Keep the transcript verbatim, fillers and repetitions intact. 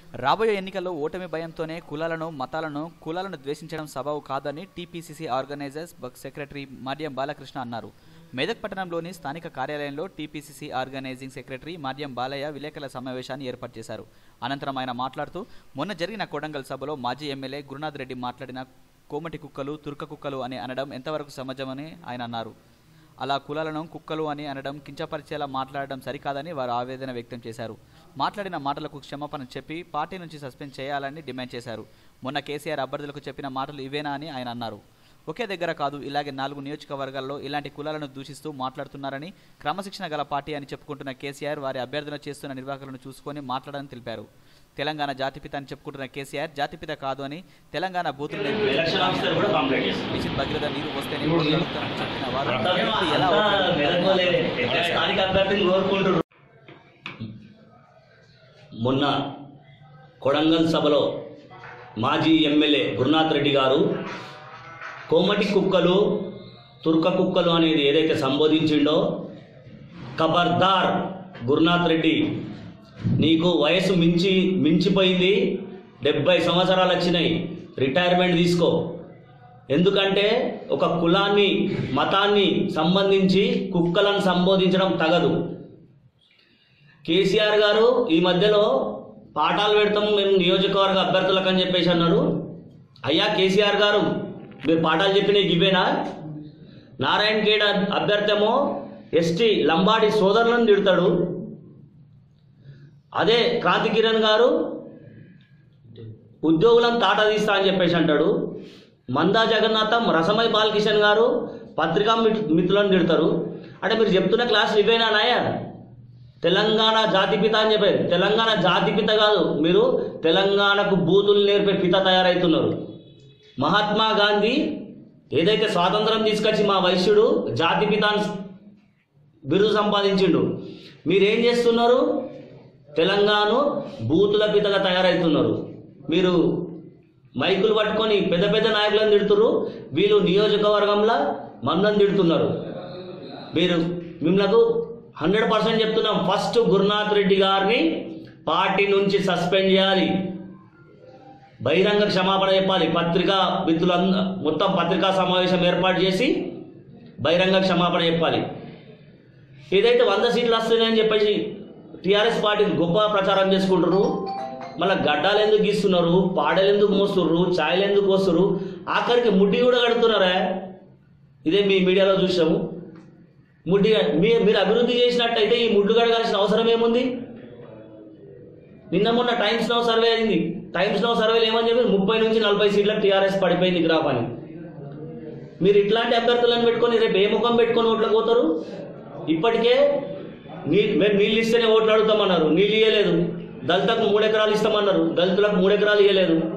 రాబోయే ఎన్నికల్లో ఓటమి భయంతోనే కులాలను మతాలను కులాలను ద్వేషించడం సబబు కాదని TPCC organizers secretary Madyam Balakrishna అన్నారు. మెదక్ పట్టణంలోని స్థానిక కార్యాలయంలో TPCC organizing secretary Madyam Balayya విలేకరుల సమావేశాన్ని ఏర్పాటు చేశారు. అనంతరం ఆయన మాట్లాడుతూ మొన్న జరిగిన కొడంగల్ సభలో మాజీ ఎమ్మెల్యే గురునాథ్ రెడ్డి మాట్లాడిన కోమటి కుక్కలు తుర్క కుక్కలు అని అనడం ఎంతవరకు సమాజమని ఆయన అన్నారు. అలా కులాలను కుక్కలు అని అనడం కించపరిచేలా మాట్లాడడం సరికాదని వారు ఆవేదన వ్యక్తం చేశారు. మాట్లాడిన మాటలకు క్షమాపణ చెప్పి పార్టీ నుంచి సస్పెండ్ చేయాలని డిమాండ్ చేశారు. మొన్న కేసీఆర్ అభ్యర్థులకు చెప్పిన మాటలు ఇవేనా అని ఆయన అన్నారు. ఒకే దగ్గర కాదు, ఇలాగే నాలుగు నియోజకవర్గాల్లో ఇలాంటి కులాలను దూషిస్తూ మాట్లాడుతున్నారని, క్రమశిక్షణ గల పార్టీ అని చెప్పుకుంటున్న కేసీఆర్ వారి అభ్యర్థులను చేస్తున్న నిర్వాహకులను చూసుకొని మాట్లాడాలని తెలిపారు. తెలంగాణ జాతిపిత అని చెప్పుకుంటున్న కేసీఆర్ జాతిపిత కాదు అని, తెలంగాణ బూతులు భగీరథ నీరు వస్తేనే చెప్పిన వారు ఎలా మొన్న కొడంగల్ సభలో మాజీ ఎమ్మెల్యే గురునాథ్ రెడ్డి గారు కోమటి కుక్కలు తుర్క కుక్కలు అనేది ఏదైతే సంబోధించిండో, ఖబర్దార్ గురునాథ్ రెడ్డి, నీకు వయసు మించి మించిపోయింది, డెబ్బై సంవత్సరాలు వచ్చినాయి, రిటైర్మెంట్ తీసుకో. ఎందుకంటే ఒక కులాన్ని మతాన్ని సంబంధించి కుక్కలను సంబోధించడం తగదు. కేసీఆర్ గారు ఈ మధ్యలో పాఠాలు పెడతాము మేము నియోజకవర్గ అభ్యర్థులకు అని చెప్పేసి అన్నారు. అయ్యా కేసీఆర్ గారు, మీరు పాఠాలు చెప్పిన ఇవేనా? నారాయణ ఖేడ్ అభ్యర్థేమో ఎస్టీ లంబాడి సోదరులను తిడతాడు. అదే క్రాంతి కిరణ్ గారు ఉద్యోగులను తాట తీస్తా అని చెప్పేసి అంటాడు. మందా జగన్నాథం రసమై బాలకిషన్ గారు పత్రికా మిత్రులను తిడతారు. అంటే మీరు చెప్తున్న క్లాసులు ఇవేనా నాయా? తెలంగాణ జాతిపిత అని చెప్పారు. తెలంగాణ జాతిపిత కాదు, మీరు తెలంగాణకు బూతులు నేర్పే పిత తయారవుతున్నారు. మహాత్మా గాంధీ ఏదైతే స్వాతంత్రం తీసుకొచ్చి మా వైశ్యుడు జాతిపితాన్ని బిరుదు సంపాదించిండు, మీరేం చేస్తున్నారు? తెలంగాణ బూతుల పితగా తయారవుతున్నారు. మీరు మైకులు పట్టుకొని పెద్ద పెద్ద నాయకులను తిడుతున్నారు, వీళ్ళు నియోజకవర్గంలో మందని తిడుతున్నారు. మీరు మిమ్మల్ని హండ్రెడ్ పర్సెంట్ చెప్తున్నాం, ఫస్ట్ గురునాథ్ రెడ్డి గారిని పార్టీ నుంచి సస్పెండ్ చేయాలి, బహిరంగ క్షమాపణ చెప్పాలి. పత్రికా మిత్రులందరూ మొత్తం పత్రికా సమావేశం ఏర్పాటు చేసి బహిరంగ క్షమాపణ చెప్పాలి. ఏదైతే వంద సీట్లు వస్తున్నాయని చెప్పేసి టీఆర్ఎస్ పార్టీకి గొప్ప ప్రచారం చేసుకుంటారు, మళ్ళీ గడ్డాలు ఎందుకు గీస్తున్నారు, పాడలు ఎందుకు మోస్తున్నారు, ఛాయలు ఎందుకు వస్తున్నారు, ఆఖరికి ముడ్డి కూడా కడుతున్నారా? ఇదే మీ మీడియాలో చూసాము. ముడ్డి మీ మీరు అభివృద్ధి చేసినట్టయితే ఈ ముడ్డు కడగాల్సిన అవసరం ఏముంది? నిన్న మొన్న టైమ్స్ నౌ సర్వే అయింది. టైమ్స్ నౌ సర్వేలు ఏమని చెప్పి ముప్పై నుంచి నలభై సీట్ల టీఆర్ఎస్ పడిపోయింది గ్రాఫ్ అని. మీరు ఇట్లాంటి అభ్యర్థులను పెట్టుకొని రేపు ఏ ముఖం పెట్టుకొని ఓట్లకు పోతారు? ఇప్పటికే నీ మేము నీళ్ళు ఇస్తేనే ఓట్లు అడుగుతామన్నారు, నీళ్ళు ఇవ్వలేదు. దళితులకు మూడు ఎకరాలు ఇస్తామన్నారు, దళితులకు మూడు ఎకరాలు ఇవ్వలేదు.